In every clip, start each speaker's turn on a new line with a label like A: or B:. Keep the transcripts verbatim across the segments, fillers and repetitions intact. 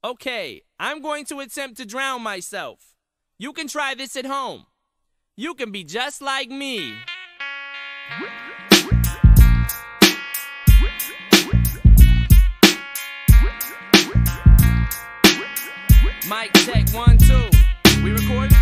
A: Okay, I'm going to attempt to drown myself. You can try this at home. You can be just like me. Mic check, one, two. We recording?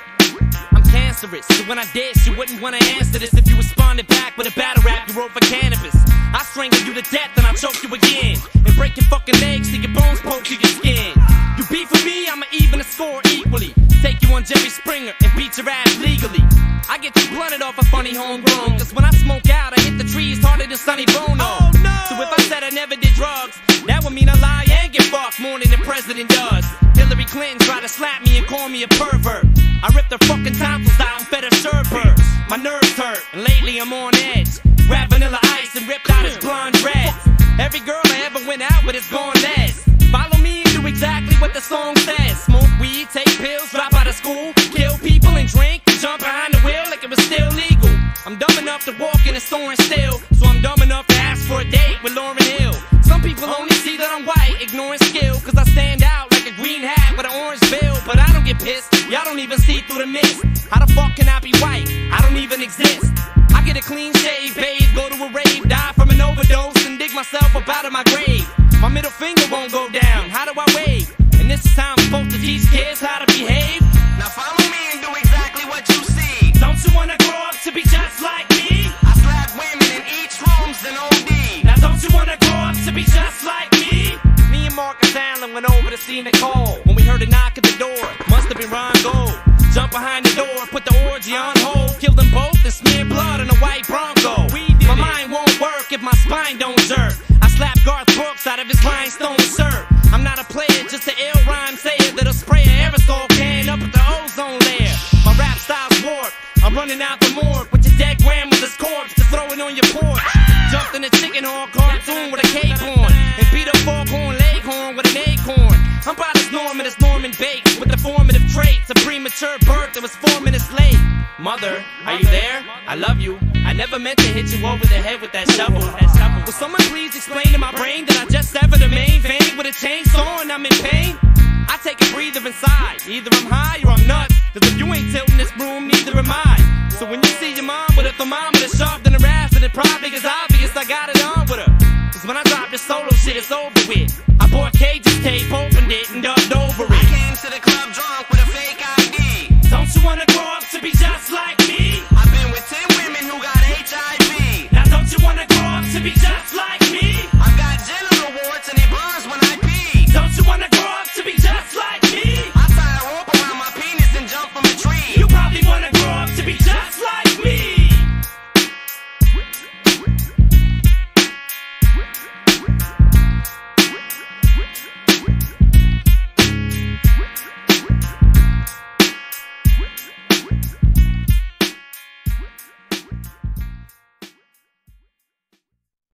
A: I'm cancerous, so when I dish, you wouldn't want to answer this if you responded back with a battle rap you wrote for cannabis. I strangle you to death and I'll choke you again and break your fucking legs till your bones poke through your skin. You beef with me, I'ma even the score equally. Take you on Jerry Springer and beat your ass legally. I get you blunted off a funny homegrown, cause when I smoke out, I hit the trees harder than Sonny Bono. Oh, no. So if I said I never did drugs, that would mean I lie and get fucked more than the president does. Hillary Clinton tried to slap me and call me a pervert. I ripped her fucking tonsils out and fed her sherbets. My nerves hurt, and lately I'm on edge. Grab Vanilla Ice and ripped out his blonde dreads. Every girl I ever went out with is gone less. Follow me and do exactly what the song says. Smoke weed, take pills, drop out of school, kill people and drink, and jump behind the wheel like it was still legal. I'm dumb enough to walk in a store and steal, so I'm dumb enough to ask for a date with Lauryn Hill. Some people only see that I'm white, ignoring skill, cause I stand out like a green hat with an orange bill. But I don't get pissed, y'all don't even see through the mist. How the fuck can I be white? I don't even exist. I get a clean shave, bathe, go to a rave, die from an overdose, and dig myself up out of my grave. My middle finger won't go down, how do I wave? And this is how I'm supposed to teach kids how to behave.
B: Now follow me and do exactly what you see.
A: Don't you wanna grow up to be just like me?
B: I slap women and eat shrooms and O D.
A: Now don't you wanna grow up to be just like me? Me and Marcus Allen went over to see Nicole when we heard a knock at the door. Must have been Ron Gold. Jump behind the door, put the orgy on hold, kill them both and smear blood on a white Bronco. My mind won't work if my spine don't jerk. I slap Garth Brooks out of his rhinestone shirt. I'm not a player, just an ill rhyme sayer that'll spray an aerosol can up at the ozone layer. My rap style's warped. I'm running out the morgue with your dead grandmother's corpse to throw it on your porch. Jumped in a chicken horn cartoon with a cape on and beat up foghorn leghorn with an acorn. I'm about as Norman as Norman Bates with the formative traits of premature birth that was four minutes late. Mother, are you there? I love you. I never meant to hit you over the head with that shovel. That shovel. Will someone please explain to my brain that I just severed a main vein with a chainsaw and I'm in pain? I take a breather inside. Either I'm high or I'm nuts. Cause if you ain't tilting this broom, neither am I. So when you see your mom with a thermometer sharp than a rasp, then it probably is obvious I got it on with her. Cause when I drop this solo shit, it's over with. I bought Cage's tape, opened it, and dubbed over it.